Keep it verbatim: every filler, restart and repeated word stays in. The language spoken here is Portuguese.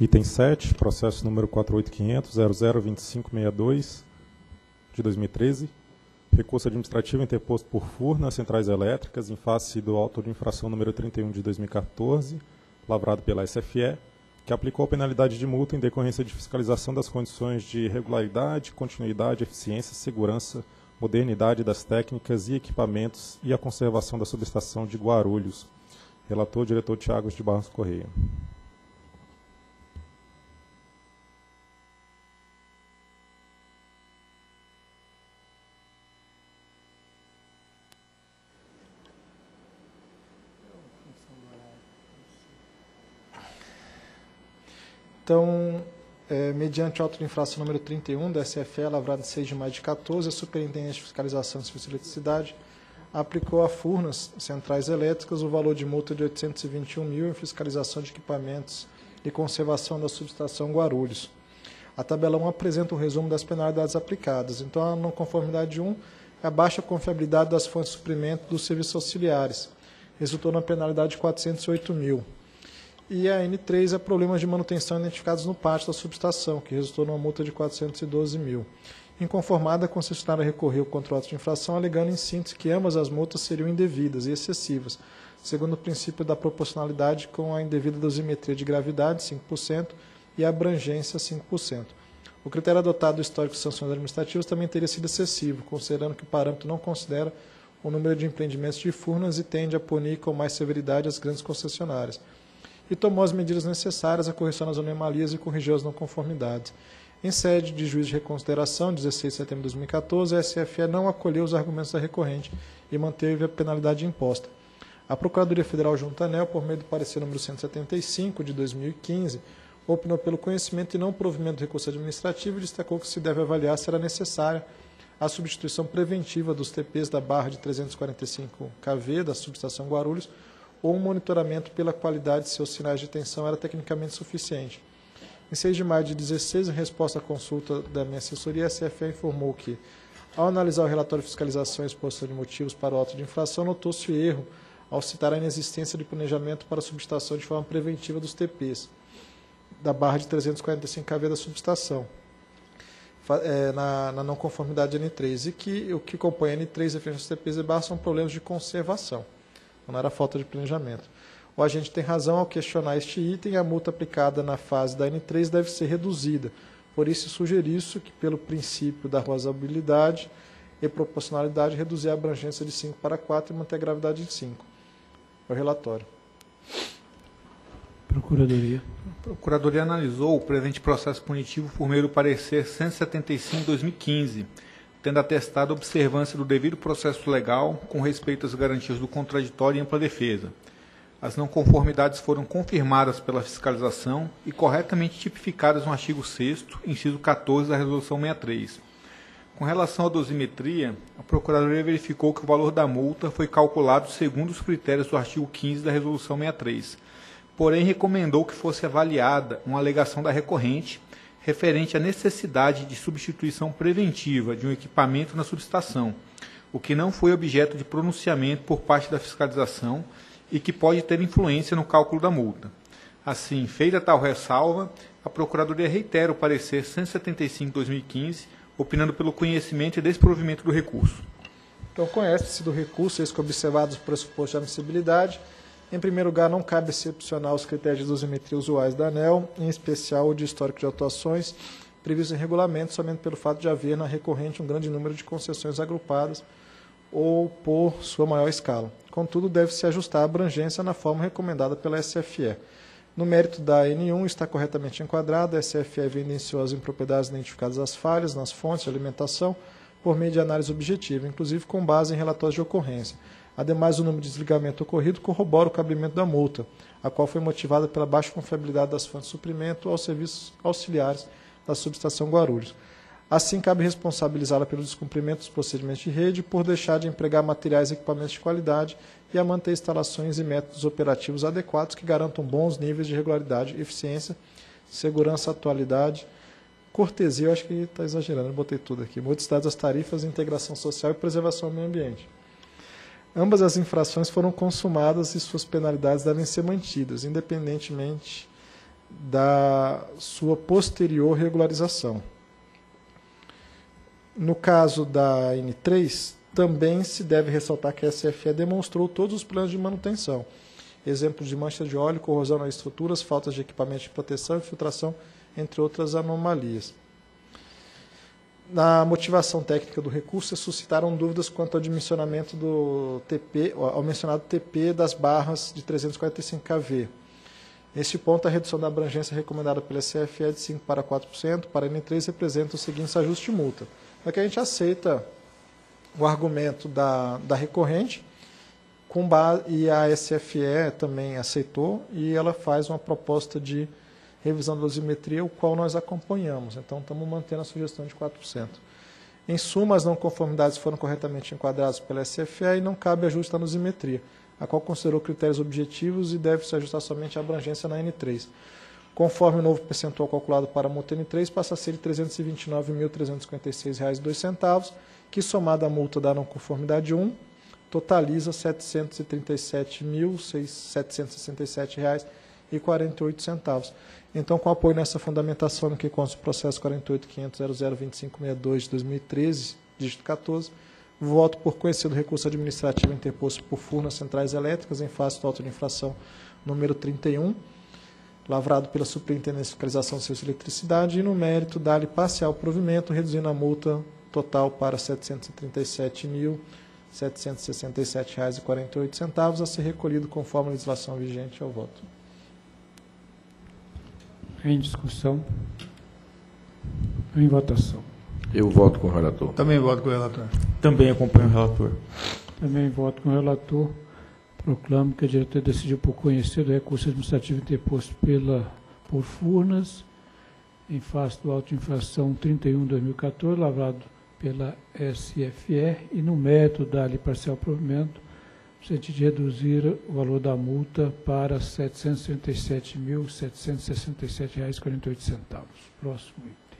Item sete, processo número quatro oito quinhentos ponto zero zero dois cinco seis dois, de dois mil e treze. Recurso administrativo interposto por Furnas Centrais Elétricas em face do auto de infração número trinta e um de dois mil e quatorze, lavrado pela S F E, que aplicou penalidade de multa em decorrência de fiscalização das condições de regularidade, continuidade, eficiência, segurança, modernidade das técnicas e equipamentos e a conservação da subestação de Guarulhos. Relator, diretor Thiago de Barros Correia. Então, é, mediante auto de infração número trinta e um da S F E, lavrado em seis de maio de quatorze, a Superintendente de Fiscalização de Serviços de Eletricidade aplicou a Furnas Centrais Elétricas o valor de multa de oitocentos e vinte e um mil em fiscalização de equipamentos e conservação da subestação Guarulhos. A tabela um apresenta um resumo das penalidades aplicadas. Então, a não conformidade um é a baixa confiabilidade das fontes de suprimento dos serviços auxiliares. Resultou na penalidade de quatrocentos e oito mil. E a N três é problemas de manutenção identificados no pátio da subestação, que resultou numa multa de quatrocentos e doze mil. Inconformada, a concessionária recorreu contra o auto de infração, alegando em síntese que ambas as multas seriam indevidas e excessivas, segundo o princípio da proporcionalidade com a indevida dosimetria de gravidade, cinco por cento, e a abrangência, cinco por cento. O critério adotado do histórico de sanções administrativas também teria sido excessivo, considerando que o parâmetro não considera o número de empreendimentos de Furnas e tende a punir com mais severidade as grandes concessionárias. E tomou as medidas necessárias à correção das anomalias e corrigiu as não conformidades. Em sede de juízo de reconsideração, dezesseis de setembro de dois mil e quatorze, a S F E não acolheu os argumentos da recorrente e manteve a penalidade imposta. A Procuradoria Federal junto à ANEEL, por meio do parecer número cento e setenta e cinco, de dois mil e quinze, opinou pelo conhecimento e não provimento do recurso administrativo e destacou que se deve avaliar se era necessária a substituição preventiva dos T Ps da barra de trezentos e quarenta e cinco kV da subestação Guarulhos, ou um monitoramento pela qualidade de seus sinais de tensão era tecnicamente suficiente. Em seis de maio de dezesseis, em resposta à consulta da minha assessoria, a S F E informou que, ao analisar o relatório de fiscalização e exposição de motivos para o auto de infração, notou-se erro ao citar a inexistência de planejamento para a subestação de forma preventiva dos T Ps da barra de trezentos e quarenta e cinco kV da subestação, na, na não conformidade N três, e que o que compõe a N três referente aos T Ps e barra são problemas de conservação. Não era falta de planejamento. O agente tem razão ao questionar este item e a multa aplicada na fase da N três deve ser reduzida. Por isso, sugeriu-se que, pelo princípio da razoabilidade e proporcionalidade, reduzir a abrangência de cinco para quatro e manter a gravidade em cinco. É o relatório. Procuradoria. A Procuradoria analisou o presente processo punitivo por meio do parecer cento e setenta e cinco de dois mil e quinze, tendo atestado a observância do devido processo legal com respeito às garantias do contraditório e ampla defesa. As não conformidades foram confirmadas pela fiscalização e corretamente tipificadas no artigo sexto, inciso quatorze da Resolução sessenta e três. Com relação à dosimetria, a Procuradoria verificou que o valor da multa foi calculado segundo os critérios do artigo quinze da Resolução sessenta e três, porém recomendou que fosse avaliada uma alegação da recorrente referente à necessidade de substituição preventiva de um equipamento na subestação, o que não foi objeto de pronunciamento por parte da fiscalização e que pode ter influência no cálculo da multa. Assim, feita tal ressalva, a Procuradoria reitera o parecer cento e setenta e cinco de dois mil e quinze, opinando pelo conhecimento e desprovimento do recurso. Então, conhece-se do recurso, eis que observados os pressupostos de admissibilidade. Em primeiro lugar, não cabe excepcionar os critérios de dosimetria usuais da ANEEL, em especial o de histórico de atuações, previsto em regulamento somente pelo fato de haver na recorrente um grande número de concessões agrupadas ou por sua maior escala. Contudo, deve-se ajustar a abrangência na forma recomendada pela S F E. No mérito da N um, está corretamente enquadrada, a S F E evidenciou as impropriedades identificadas as falhas nas fontes de alimentação por meio de análise objetiva, inclusive com base em relatórios de ocorrência. Ademais, o número de desligamento ocorrido corrobora o cabimento da multa, a qual foi motivada pela baixa confiabilidade das fontes de suprimento aos serviços auxiliares da subestação Guarulhos. Assim, cabe responsabilizá-la pelo descumprimento dos procedimentos de rede por deixar de empregar materiais e equipamentos de qualidade e a manter instalações e métodos operativos adequados que garantam bons níveis de regularidade, eficiência, segurança, atualidade, cortesia, eu acho que está exagerando, eu botei tudo aqui, modicidade das tarifas, integração social e preservação do meio ambiente. Ambas as infrações foram consumadas e suas penalidades devem ser mantidas, independentemente da sua posterior regularização. No caso da N três, também se deve ressaltar que a S F E demonstrou todos os planos de manutenção. Exemplos de mancha de óleo, corrosão nas estruturas, faltas de equipamento de proteção e filtração, entre outras anomalias. Na motivação técnica do recurso, se suscitaram dúvidas quanto ao dimensionamento do T P, ao mencionado T P das barras de trezentos e quarenta e cinco kV. Nesse ponto, a redução da abrangência recomendada pela S F E é de cinco para quatro por cento, para a N três representa os seguintes ajustes de multa. Aqui a gente aceita o argumento da, da recorrente, com base, e a S F E também aceitou, e ela faz uma proposta de revisão da dosimetria, o qual nós acompanhamos. Então, estamos mantendo a sugestão de quatro por cento. Em suma, as não conformidades foram corretamente enquadradas pela S F E e não cabe ajuste na dosimetria, a qual considerou critérios objetivos e deve se ajustar somente a abrangência na N três. Conforme o novo percentual calculado para a multa N três, passa a ser de trezentos e vinte e nove mil, trezentos e cinquenta e seis reais e dois centavos, que, somada à multa da não conformidade um, totaliza setecentos e trinta e sete mil, setecentos e sessenta e sete reais e quarenta e oito centavos. Então, com apoio nessa fundamentação no que consta o processo quarenta e oito ponto quinhentos ponto zero zero vinte e cinco sessenta e dois de dois mil e treze, dígito quatorze, voto por conhecido recurso administrativo interposto por Furnas Centrais Elétricas em face do auto de infração número trinta e um, lavrado pela Superintendência de Fiscalização de Serviços de Eletricidade, e no mérito dar-lhe parcial provimento, reduzindo a multa total para setecentos e trinta e sete mil, setecentos e sessenta e sete reais e quarenta e oito centavos, a ser recolhido conforme a legislação vigente. Ao voto. Em discussão. Em votação. Eu voto com o relator. Também voto com o relator. Também acompanho o relator. Também voto com o relator. Proclamo que a diretoria decidiu por conhecer do recurso administrativo interposto pela, por Furnas, em face do auto de infração trinta e um de dois mil e quatorze, lavrado pela S F E, e no mérito dar-lhe parcial provimento, no sentido de reduzir o valor da multa para setecentos e trinta e sete mil, setecentos e sessenta e sete reais e quarenta e oito centavos. Próximo item.